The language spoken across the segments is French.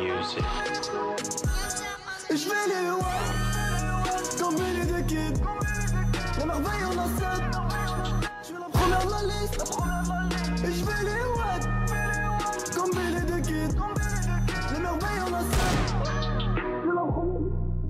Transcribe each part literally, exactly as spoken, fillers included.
music. Je vais les ouais, comme Billy the Kid. La merveille en a sept. Je suis la première de la liste, la première de la liste. Et je vais les ouais, comme Billy the Kid. La merveille en a sept. Je suis la première.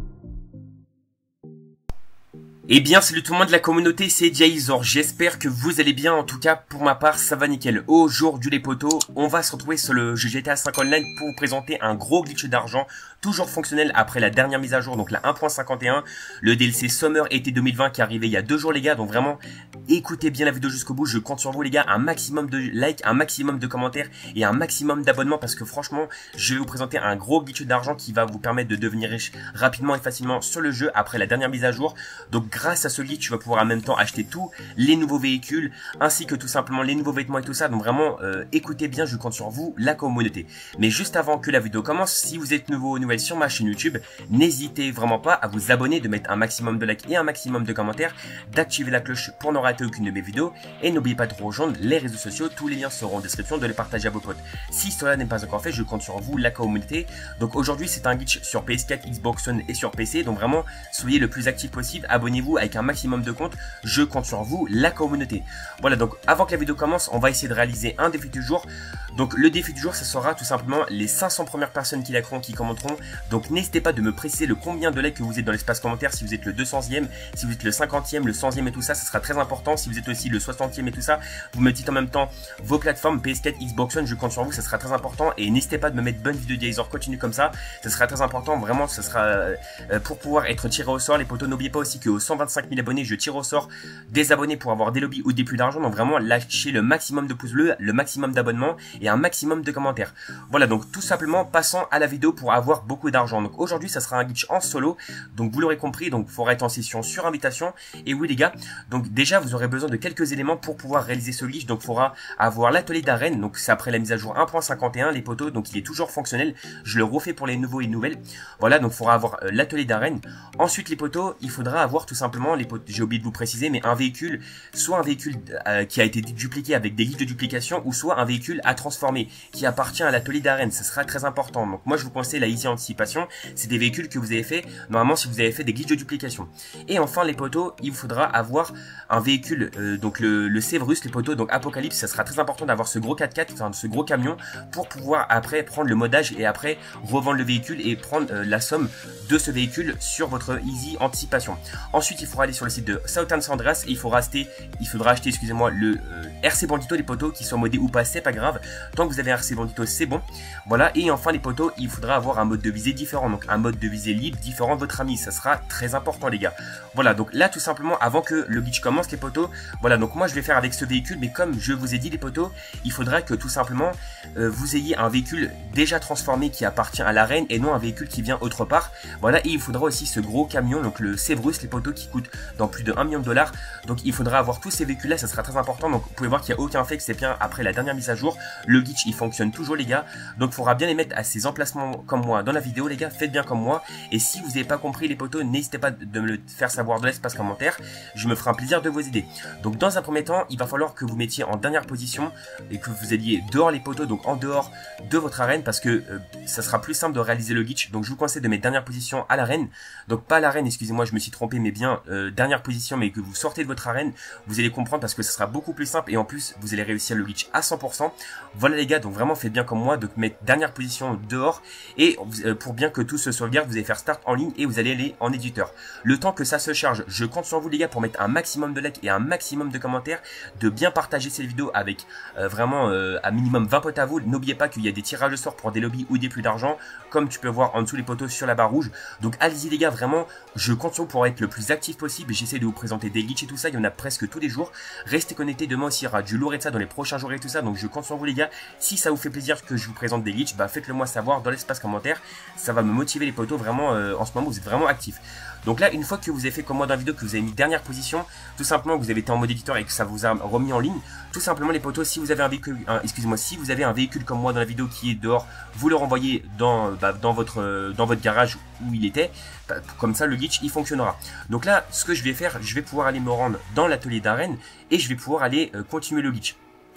Eh bien salut tout le monde de la communauté, c'est Jaizor, j'espère que vous allez bien, en tout cas pour ma part ça va nickel. Aujourd'hui les potos, on va se retrouver sur le jeu G T A cinq Online pour vous présenter un gros glitch d'argent, toujours fonctionnel après la dernière mise à jour, donc la un point cinquante et un, le D L C Summer été deux mille vingt qui est arrivé il y a deux jours les gars, donc vraiment écoutez bien la vidéo jusqu'au bout, je compte sur vous les gars, un maximum de likes, un maximum de commentaires et un maximum d'abonnements parce que franchement je vais vous présenter un gros glitch d'argent qui va vous permettre de devenir riche rapidement et facilement sur le jeu après la dernière mise à jour. Donc grâce à ce glitch, tu vas pouvoir en même temps acheter tous les nouveaux véhicules ainsi que tout simplement les nouveaux vêtements et tout ça. Donc vraiment, euh, écoutez bien, je compte sur vous, la communauté. Mais juste avant que la vidéo commence, si vous êtes nouveau ou nouvelle sur ma chaîne YouTube, n'hésitez vraiment pas à vous abonner, de mettre un maximum de likes et un maximum de commentaires, d'activer la cloche pour ne rater aucune de mes vidéos et n'oubliez pas de rejoindre les réseaux sociaux, tous les liens seront en description, de les partager à vos potes. Si cela n'est pas encore fait, je compte sur vous, la communauté. Donc aujourd'hui, c'est un glitch sur P S quatre, Xbox One et sur P C. Donc vraiment, soyez le plus actif possible, abonnez-vous avec un maximum de comptes, je compte sur vous, la communauté. Voilà, donc avant que la vidéo commence, on va essayer de réaliser un défi du jour. Donc le défi du jour, ça sera tout simplement les cinq cents premières personnes qui likeeront, qui commenteront. Donc n'hésitez pas de me préciser le combien de likes que vous êtes dans l'espace commentaire, si vous êtes le deux centième, si vous êtes le cinquantième, le centième et tout ça, ça sera très important. Si vous êtes aussi le soixantième et tout ça, vous me dites en même temps vos plateformes P S quatre, Xbox One, je compte sur vous, ça sera très important. Et n'hésitez pas de me mettre bonne vidéo de Jaizor, continue comme ça, ça sera très important, vraiment, ça sera euh, pour pouvoir être tiré au sort les potos. N'oubliez pas aussi qu'aux cent vingt-cinq mille abonnés, je tire au sort des abonnés pour avoir des lobbies ou des plus d'argent. Donc vraiment lâchez le maximum de pouces bleus, le maximum d'abonnements et un maximum de commentaires. Voilà, donc tout simplement passons à la vidéo pour avoir beaucoup d'argent. Donc aujourd'hui ça sera un glitch en solo, donc vous l'aurez compris, donc il faudra être en session sur invitation. Et oui les gars, donc déjà vous aurez besoin de quelques éléments pour pouvoir réaliser ce glitch. Donc il faudra avoir l'atelier d'arène, donc c'est après la mise à jour un point cinquante et un les potos, donc il est toujours fonctionnel, je le refais pour les nouveaux et nouvelles. Voilà, donc il faudra avoir euh, l'atelier d'arène. Ensuite les potos, il faudra avoir tout simplement les potos, j'ai oublié de vous préciser, mais un véhicule, soit un véhicule euh, qui a été dupliqué avec des glitches de duplication, ou soit un véhicule à transformer qui appartient à l'atelier d'arène. Ça sera très important. Donc moi je vous conseille la Easy Anticipation, c'est des véhicules que vous avez fait normalement si vous avez fait des glitches de duplication. Et enfin les potos, il vous faudra avoir un véhicule, euh, donc le, le Severus, les potos, donc Apocalypse. Ça sera très important d'avoir ce gros quatre quatre, enfin ce gros camion, pour pouvoir après prendre le modage et après revendre le véhicule et prendre euh, la somme de ce véhicule sur votre Easy Anticipation. Ensuite il faudra aller sur le site de Southern San Andreas et il faudra acheter, il faudra acheter excusez-moi le euh, R C Bandito les potos, qui soit modé ou pas, c'est pas grave, tant que vous avez un R C Bandito c'est bon. Voilà, et enfin les potos, il faudra avoir un mode de visée différent, donc un mode de visée libre différent de votre ami, ça sera très important les gars. Voilà, donc là tout simplement avant que le glitch commence les potos, voilà, donc moi je vais faire avec ce véhicule, mais comme je vous ai dit les potos, il faudra que tout simplement euh, vous ayez un véhicule déjà transformé qui appartient à l'arène et non un véhicule qui vient autre part. Voilà, et il faudra aussi ce gros camion, donc le Severus les potos, qui coûte dans plus de un million de dollars. Donc il faudra avoir tous ces véhicules là, ça sera très important. Donc vous pouvez voir qu'il n'y a aucun fake, c'est bien après la dernière mise à jour. Le glitch il fonctionne toujours les gars, donc il faudra bien les mettre à ces emplacements comme moi dans la vidéo les gars, faites bien comme moi. Et si vous n'avez pas compris les potos, n'hésitez pas de me le faire savoir dans l'espace commentaire, je me ferai un plaisir de vous aider. Donc dans un premier temps, il va falloir que vous mettiez en dernière position et que vous alliez dehors les potos, donc en dehors de votre arène, parce que euh, ça sera plus simple de réaliser le glitch. Donc je vous conseille de mettre dernière position à l'arène, donc pas à l'arène, excusez-moi je me suis trompé, mais bien euh, dernière position, mais que vous sortez de votre arène, vous allez comprendre parce que ça sera beaucoup plus simple et en plus vous allez réussir le glitch à cent pour cent. Voilà les gars, donc vraiment faites bien comme moi de mettre dernière position dehors et euh, pour bien que tout se sauvegarde, vous allez faire start en ligne et vous allez aller en éditeur. Le temps que ça se charge, je compte sur vous les gars pour mettre un maximum de likes et un maximum de commentaires, de bien partager cette vidéo avec euh, vraiment euh, un minimum vingt potes à vous. N'oubliez pas qu'il y a des tirages de sort pour des lobbies ou des plus d'argent, comme tu peux voir en dessous les potos sur la barre rouge. Donc allez-y les gars, vraiment je compte sur vous pour être le plus actif possible. J'essaie de vous présenter des glitches et tout ça, il y en a presque tous les jours. Restez connectés, demain aussi il y aura du lourd et de ça dans les prochains jours et tout ça. Donc je compte sur vous les gars, si ça vous fait plaisir que je vous présente des glitches, bah faites-le moi savoir dans l'espace commentaire, ça va me motiver les potos, vraiment euh, en ce moment vous êtes vraiment actifs. Donc là, une fois que vous avez fait comme moi dans la vidéo, que vous avez mis dernière position, tout simplement que vous avez été en mode éditeur et que ça vous a remis en ligne, tout simplement les potos, si vous avez un véhicule, excusez-moi, si vous avez un véhicule comme moi dans la vidéo qui est dehors, vous le renvoyez dans, bah, dans votre, dans votre garage où il était, bah, comme ça le glitch il fonctionnera. Donc là, ce que je vais faire, je vais pouvoir aller me rendre dans l'atelier d'arène et je vais pouvoir aller euh, continuer le glitch.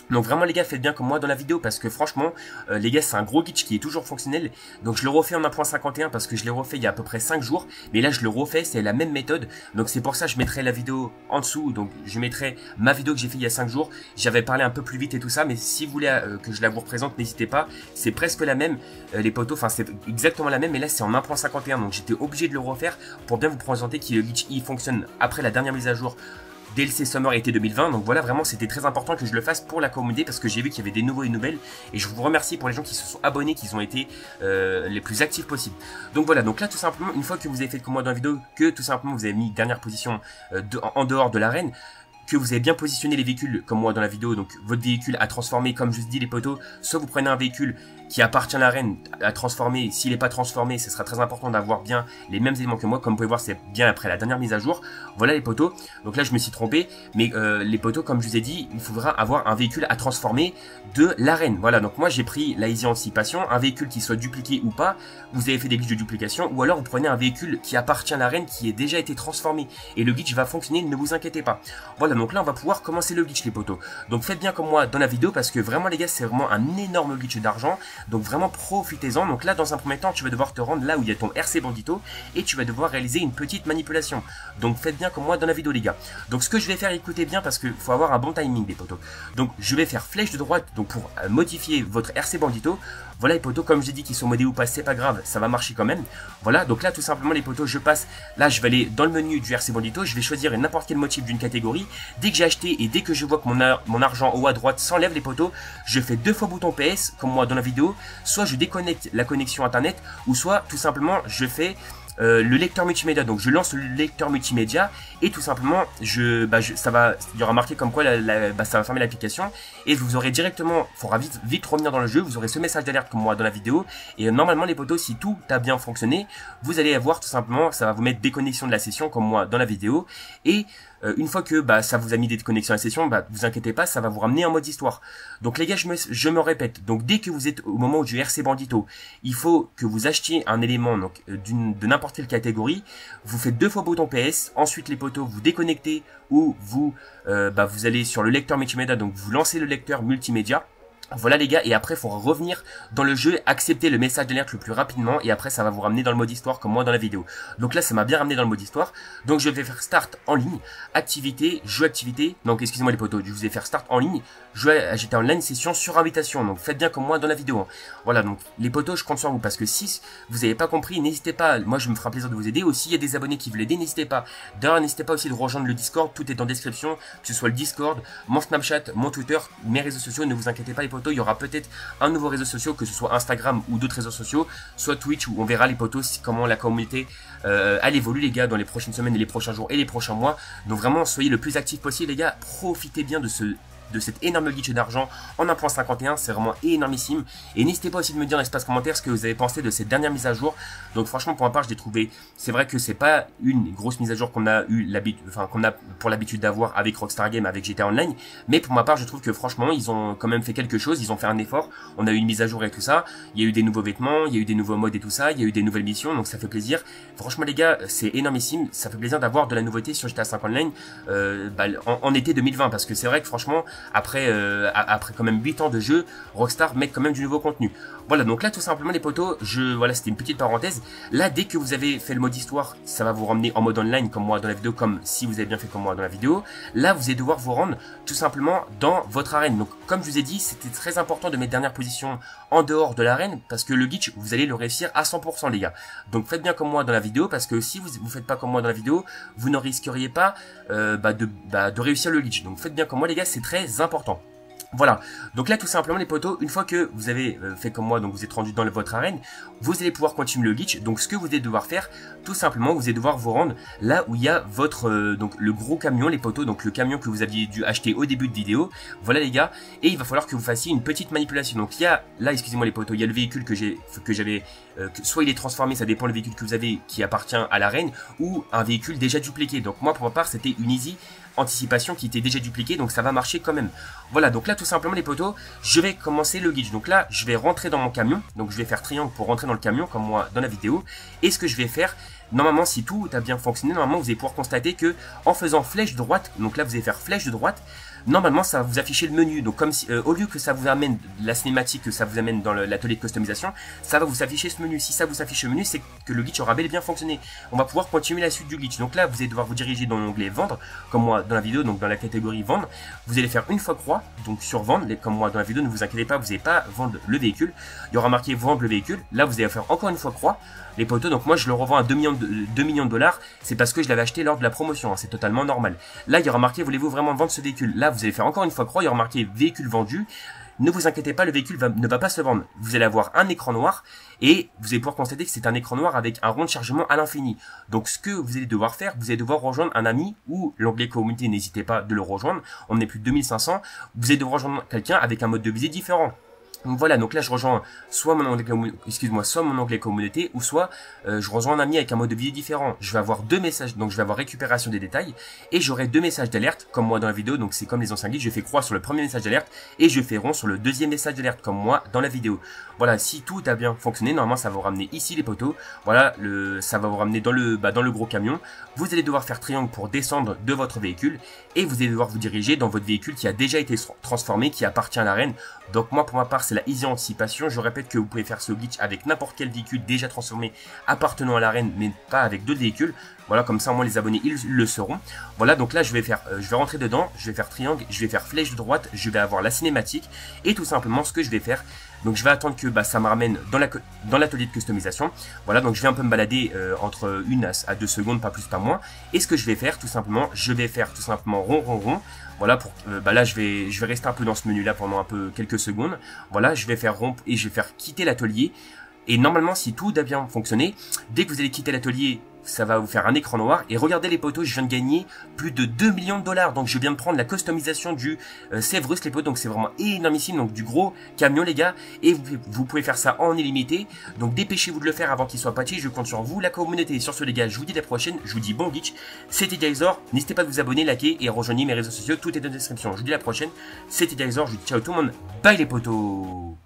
Donc vraiment les gars, faites bien comme moi dans la vidéo parce que franchement euh, les gars, c'est un gros glitch qui est toujours fonctionnel. Donc je le refais en un point cinquante et un parce que je l'ai refait il y a à peu près cinq jours, mais là je le refais, c'est la même méthode. Donc c'est pour ça je mettrai la vidéo en dessous, donc je mettrai ma vidéo que j'ai fait il y a cinq jours. J'avais parlé un peu plus vite et tout ça, mais si vous voulez euh, que je la vous représente, n'hésitez pas. C'est presque la même, euh, les potos, enfin c'est exactement la même, mais là c'est en un point cinquante et un, donc j'étais obligé de le refaire pour bien vous présenter que le glitch il fonctionne après la dernière mise à jour D L C Summer été deux mille vingt. Donc voilà, vraiment c'était très important que je le fasse pour la communauté parce que j'ai vu qu'il y avait des nouveaux et nouvelles, et je vous remercie pour les gens qui se sont abonnés, qui ont été euh, les plus actifs possibles. Donc voilà, donc là tout simplement, une fois que vous avez fait comme moi dans la vidéo, que tout simplement vous avez mis dernière position euh, de, en dehors de l'arène, que vous avez bien positionné les véhicules comme moi dans la vidéo, donc votre véhicule à transformer, comme je vous dis les potos, soit vous prenez un véhicule qui appartient à l'arène à transformer, s'il n'est pas transformé, ce sera très important d'avoir bien les mêmes éléments que moi, comme vous pouvez voir c'est bien après la dernière mise à jour. Voilà les potos, donc là je me suis trompé, mais euh, les potos comme je vous ai dit, il faudra avoir un véhicule à transformer de l'arène. Voilà, donc moi j'ai pris la Easy Anticipation, un véhicule qui soit dupliqué ou pas, vous avez fait des glitches de duplication, ou alors vous prenez un véhicule qui appartient à l'arène qui est déjà été transformé, et le glitch va fonctionner, ne vous inquiétez pas. Voilà, donc là on va pouvoir commencer le glitch les potos. Donc faites bien comme moi dans la vidéo parce que vraiment les gars c'est vraiment un énorme glitch d'argent, donc vraiment profitez-en. Donc là dans un premier temps tu vas devoir te rendre là où il y a ton R C Bandito et tu vas devoir réaliser une petite manipulation. Donc faites bien comme moi dans la vidéo les gars. Donc ce que je vais faire, écoutez bien parce que faut avoir un bon timing les potos. Donc je vais faire flèche de droite donc pour euh, modifier votre R C Bandito. Voilà les potos, comme j'ai dit qu'ils sont modés ou pas, c'est pas grave, ça va marcher quand même. Voilà, donc là tout simplement les potos, je passe, là je vais aller dans le menu du R C Bandito, je vais choisir n'importe quel motif d'une catégorie. Dès que j'ai acheté et dès que je vois que mon, ar mon argent en haut à droite s'enlève les potos, je fais deux fois bouton P S, comme moi dans la vidéo, soit je déconnecte la connexion internet, ou soit tout simplement je fais... Euh, le lecteur multimédia, donc je lance le lecteur multimédia et tout simplement je, bah, je ça va, il y aura marqué comme quoi la, la, bah, ça va fermer l'application et vous aurez directement, il faudra vite, vite revenir dans le jeu, vous aurez ce message d'alerte comme moi dans la vidéo et euh, normalement les potos, si tout a bien fonctionné, vous allez avoir tout simplement, ça va vous mettre déconnexion de la session comme moi dans la vidéo et euh, une fois que bah, ça vous a mis des déconnexions à la session, bah, vous inquiétez pas, ça va vous ramener en mode histoire. Donc les gars, je me, je me répète, donc dès que vous êtes au moment du R C Bandito, il faut que vous achetiez un élément donc d'une de n'importe quelle catégorie, vous faites deux fois bouton P S, ensuite les potos vous déconnectez ou vous euh, bah, vous allez sur le lecteur multimédia, donc vous lancez le lecteur multimédia. Voilà les gars, et après il faudra revenir dans le jeu, accepter le message d'alerte le plus rapidement et après ça va vous ramener dans le mode histoire comme moi dans la vidéo. Donc là ça m'a bien ramené dans le mode histoire, donc je vais faire start en ligne, activité, jeu activité, donc excusez-moi les potos, je vais faire start en ligne, j'étais en ligne session sur invitation, donc faites bien comme moi dans la vidéo. Hein. Voilà, donc les potos je compte sur vous parce que si vous n'avez pas compris, n'hésitez pas, moi je me ferai plaisir de vous aider, aussi il y a des abonnés qui veulent aider, n'hésitez pas. D'ailleurs n'hésitez pas aussi de rejoindre le Discord, tout est en description, que ce soit le Discord, mon Snapchat, mon Twitter, mes réseaux sociaux, ne vous inquiétez pas les potos, il y aura peut-être un nouveau réseau social, que ce soit Instagram ou d'autres réseaux sociaux, soit Twitch où on verra les potos, comment la communauté euh, elle évolue les gars dans les prochaines semaines et les prochains jours et les prochains mois. Donc vraiment soyez le plus actif possible les gars, profitez bien de ce de cet énorme glitch d'argent en un point cinquante et un, c'est vraiment énormissime. Et n'hésitez pas aussi de me dire dans l'espace commentaire ce que vous avez pensé de cette dernière mise à jour. Donc franchement pour ma part je l'ai trouvé, c'est vrai que c'est pas une grosse mise à jour qu'on a eu l'habitude, enfin qu'on a pour l'habitude d'avoir avec Rockstar Games, avec G T A Online, mais pour ma part je trouve que franchement ils ont quand même fait quelque chose, ils ont fait un effort, on a eu une mise à jour et tout ça, il y a eu des nouveaux vêtements, il y a eu des nouveaux modes et tout ça, il y a eu des nouvelles missions, donc ça fait plaisir. Franchement les gars c'est énormissime, ça fait plaisir d'avoir de la nouveauté sur G T A cinq Online euh, bah, en, en été deux mille vingt, parce que c'est vrai que franchement après euh, après quand même huit ans de jeu, Rockstar met quand même du nouveau contenu. Voilà, donc là tout simplement les potos, je voilà, c'était une petite parenthèse. Là dès que vous avez fait le mode histoire, ça va vous ramener en mode online comme moi dans la vidéo, comme si vous avez bien fait comme moi dans la vidéo. Là vous allez devoir vous rendre tout simplement dans votre arène. Donc comme je vous ai dit, c'était très important de mettre dernière position en dehors de l'arène parce que le glitch, vous allez le réussir à cent pour cent les gars. Donc faites bien comme moi dans la vidéo parce que si vous vous faites pas comme moi dans la vidéo, vous ne risqueriez pas euh, bah, de, bah, de réussir le glitch. Donc faites bien comme moi les gars, c'est très important. Voilà, donc là tout simplement les potos, une fois que vous avez euh, fait comme moi, donc vous êtes rendu dans le, votre arène, vous allez pouvoir continuer le glitch. Donc ce que vous allez devoir faire, tout simplement, vous allez devoir vous rendre là où il y a votre, euh, donc le gros camion les potos, donc le camion que vous aviez dû acheter au début de vidéo, voilà les gars, et il va falloir que vous fassiez une petite manipulation. Donc il y a, là excusez-moi les potos, il y a le véhicule que j'ai, que j'avais, euh, que soit il est transformé, ça dépend le véhicule que vous avez qui appartient à l'arène, ou un véhicule déjà dupliqué. Donc moi pour ma part c'était une Easy Anticipation qui était déjà dupliquée, donc ça va marcher quand même. Voilà, donc là tout simplement les potos, je vais commencer le glitch. Donc là je vais rentrer dans mon camion, donc je vais faire triangle pour rentrer dans le camion comme moi dans la vidéo. Et ce que je vais faire, normalement si tout a bien fonctionné, normalement vous allez pouvoir constater que en faisant flèche droite, donc là vous allez faire flèche de droite, normalement ça va vous afficher le menu. Donc comme si, euh, au lieu que ça vous amène la cinématique, que ça vous amène dans l'atelier de customisation, ça va vous afficher ce menu. Si ça vous affiche le menu, c'est que le glitch aura bel et bien fonctionné. On va pouvoir continuer la suite du glitch. Donc là, vous allez devoir vous diriger dans l'onglet vendre, comme moi dans la vidéo, donc dans la catégorie vendre. Vous allez faire une fois croix, donc sur vendre, comme moi dans la vidéo, ne vous inquiétez pas, vous n'allez pas vendre le véhicule. Il y aura marqué vendre le véhicule. Là, vous allez faire encore une fois croix. Les poteaux, donc moi je le revends à deux millions de dollars, c'est parce que je l'avais acheté lors de la promotion, hein, c'est totalement normal. Là il y aura marqué voulez-vous vraiment vendre ce véhicule? Là vous allez faire encore une fois croix, il y aura marqué véhicule vendu. Ne vous inquiétez pas, le véhicule va, ne va pas se vendre. Vous allez avoir un écran noir et vous allez pouvoir constater que c'est un écran noir avec un rond de chargement à l'infini. Donc ce que vous allez devoir faire, vous allez devoir rejoindre un ami ou l'onglet communauté, n'hésitez pas de le rejoindre. On est plus de deux mille cinq cents. Vous allez devoir rejoindre quelqu'un avec un mode de visée différent. Donc voilà, donc là je rejoins soit mon onglet, excuse-moi, soit mon onglet communauté, ou soit euh, je rejoins un ami avec un mode de visée différent. Je vais avoir deux messages, donc je vais avoir récupération des détails, et j'aurai deux messages d'alerte, comme moi dans la vidéo, donc c'est comme les anciens guides, je fais croix sur le premier message d'alerte, et je fais rond sur le deuxième message d'alerte, comme moi dans la vidéo. Voilà, si tout a bien fonctionné, normalement ça va vous ramener ici les poteaux, voilà, le, ça va vous ramener dans le, bah, dans le gros camion. Vous allez devoir faire triangle pour descendre de votre véhicule, et vous allez devoir vous diriger dans votre véhicule qui a déjà été transformé, qui appartient à l'arène. Donc moi pour ma part c'est la easy anticipation, je répète que vous pouvez faire ce glitch avec n'importe quel véhicule déjà transformé appartenant à l'arène, mais pas avec d'autres véhicules. Voilà, comme ça au moins les abonnés ils le sauront. Voilà, donc là je vais faire, euh, je vais rentrer dedans, je vais faire triangle, je vais faire flèche de droite, je vais avoir la cinématique, et tout simplement ce que je vais faire, donc je vais attendre que bah, ça me ramène dans la dans l'atelier de customisation. Voilà, donc je vais un peu me balader euh, entre une à deux secondes, pas plus pas moins. Et ce que je vais faire tout simplement, je vais faire tout simplement rond rond rond. Voilà, pour euh, bah là je vais je vais rester un peu dans ce menu là pendant un peu quelques secondes. Voilà, je vais faire rond et je vais faire quitter l'atelier. Et normalement, si tout a bien fonctionné, dès que vous allez quitter l'atelier, ça va vous faire un écran noir. Et regardez les poteaux, je viens de gagner plus de deux millions de dollars. Donc je viens de prendre la customisation du euh, Severus les poteaux. Donc c'est vraiment énormissime. Donc du gros camion les gars. Et vous, vous pouvez faire ça en illimité. Donc dépêchez-vous de le faire avant qu'il soit patché. Je compte sur vous, la communauté. Sur ce les gars, je vous dis à la prochaine. Je vous dis bon glitch. C'était Diazor. N'hésitez pas à vous abonner, liker et rejoignez mes réseaux sociaux. Tout est dans la description. Je vous dis à la prochaine. C'était Diazor. Je vous dis ciao tout le monde. Bye les poteaux.